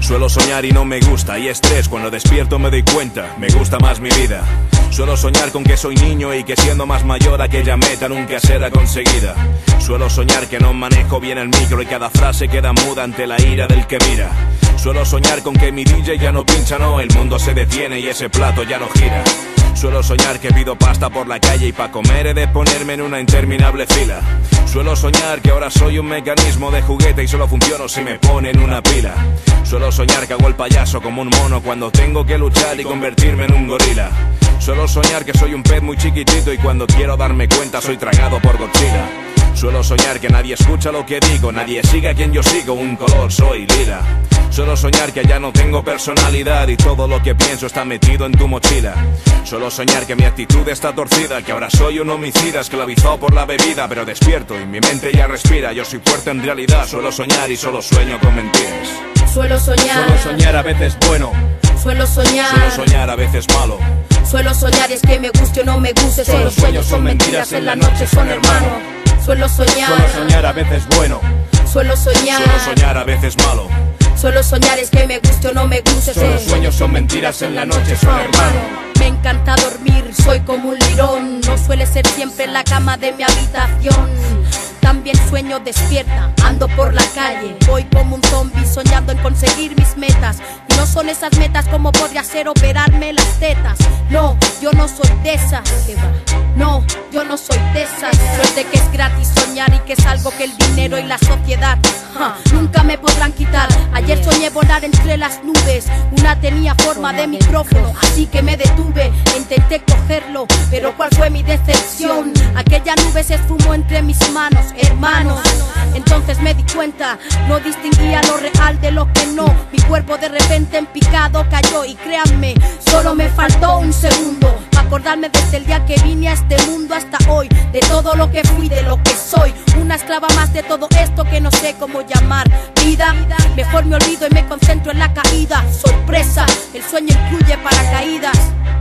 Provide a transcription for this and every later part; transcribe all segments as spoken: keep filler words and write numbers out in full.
Suelo soñar y no me gusta, y estrés cuando despierto me doy cuenta, me gusta más mi vida. Suelo soñar con que soy niño y que siendo más mayor aquella meta nunca será conseguida. Suelo soñar que no manejo bien el micro y cada frase queda muda ante la ira del que mira. Suelo soñar con que mi D J ya no pincha, no, el mundo se detiene y ese plato ya no gira. Suelo soñar que pido pasta por la calle y pa' comer he de ponerme en una interminable fila. Suelo soñar que ahora soy un mecanismo de juguete y solo funciono si me ponen una pila. Suelo soñar que hago el payaso como un mono cuando tengo que luchar y convertirme en un gorila. Suelo soñar que soy un pez muy chiquitito y cuando quiero darme cuenta soy tragado por Godzilla. Suelo soñar que nadie escucha lo que digo, nadie sigue a quien yo sigo, un color soy lila. Suelo soñar que ya no tengo personalidad y todo lo que pienso está metido en tu mochila. Suelo soñar que mi actitud está torcida, que ahora soy un homicida esclavizado por la bebida, pero despierto y mi mente ya respira, yo soy fuerte en realidad. Suelo soñar y solo sueño con mentiras. Suelo soñar, suelo soñar a veces bueno, suelo soñar, suelo soñar a veces malo. Suelo soñar y es que me guste o no me guste, solo los sueños son mentiras, en la noche son hermanos. Suelo soñar, suelo soñar a veces bueno, suelo soñar, suelo soñar a veces malo. Suelo soñar es que me guste o no me guste, solo los sueños son mentiras, en la noche son hermanos. Me encanta dormir, soy como un lirón, no suele ser siempre en la cama de mi habitación. También sueño despierta, ando por la calle, voy como un zombie soñando en conseguir mis metas. Y no son esas metas como podría ser operarme las tetas. No, yo no soy de esas, que va. No, yo no soy de esas. Suerte que es gratis soñar y que es algo que el dinero y la sociedad ja, nunca me podrán quitar. Ayer soñé volar entre las nubes, una tenía forma de micrófono, así que me detuve, intenté cogerlo, pero ¿cuál fue mi decepción? Aquella nube se esfumó entre mis manos, hermanos. Entonces me di cuenta, no distinguía lo real de lo que no. Mi cuerpo de repente en picado cayó y créanme, solo me faltó un segundo para acordarme desde el día que vine a este mundo hasta hoy, de todo lo que fui, de lo que soy. Una esclava más de todo esto que no sé cómo llamar vida. Mejor me olvido y me concentro en la caída. Sorpresa, el sueño incluye paracaídas.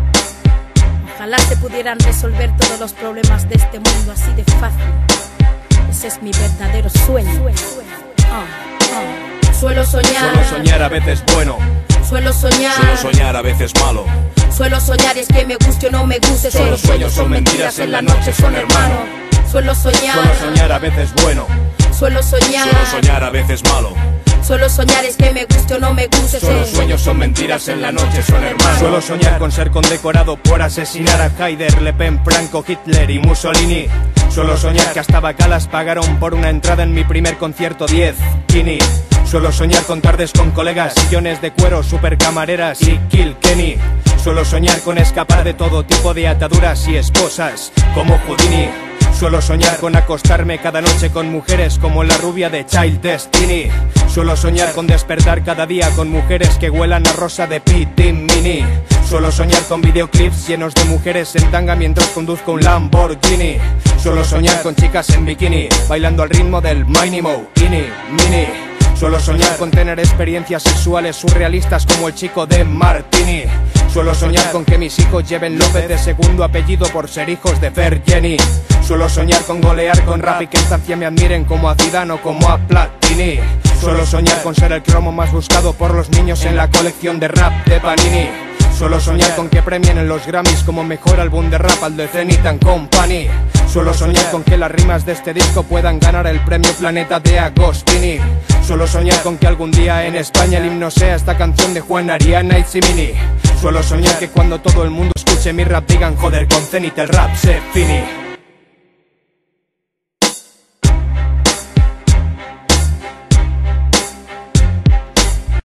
Ojalá se pudieran resolver todos los problemas de este mundo así de fácil. Ese es mi verdadero sueño. Oh, oh. Suelo soñar, suelo soñar a veces bueno, suelo soñar, suelo soñar a veces malo. Suelo soñar es que me guste o no me guste, solo los sueños son mentiras, en la noche son hermanos. Suelo soñar, suelo soñar a veces bueno, suelo soñar, suelo soñar a veces malo. Suelo soñar es que me guste o no me guste, solo los sueños son mentiras, en la noche son hermanos. Suelo soñar con ser condecorado por asesinar a Haider, Le Pen, Franco, Hitler y Mussolini. Suelo soñar que hasta bacalas pagaron por una entrada en mi primer concierto, diez Kini. Suelo soñar con tardes con colegas, sillones de cuero, supercamareras y Kill Kenny. Suelo soñar con escapar de todo tipo de ataduras y esposas, como Houdini. Suelo soñar con acostarme cada noche con mujeres como la rubia de Child Destiny. Suelo soñar con despertar cada día con mujeres que huelan a rosa de P. Mini. Suelo soñar con videoclips llenos de mujeres en tanga mientras conduzco un Lamborghini. Suelo soñar con chicas en bikini, bailando al ritmo del Minimo, Ini, Mini. Suelo soñar con tener experiencias sexuales surrealistas como el chico de Martini. Suelo soñar con que mis hijos lleven López de segundo apellido por ser hijos de Fer Jenny. Suelo soñar con golear con rap y que esta estancia me admiren como a Zidane o como a Platini. Suelo soñar con ser el cromo más buscado por los niños en la colección de rap de Panini. Suelo soñar con que premien en los Grammys como mejor álbum de rap al de Zenith and Company. Suelo soñar con que las rimas de este disco puedan ganar el premio Planeta de Agostini. Suelo soñar con que algún día en España el himno sea esta canción de Juan Ariana y Simini. Suelo soñar que cuando todo el mundo escuche mi rap digan joder, con Zenith el rap se fini.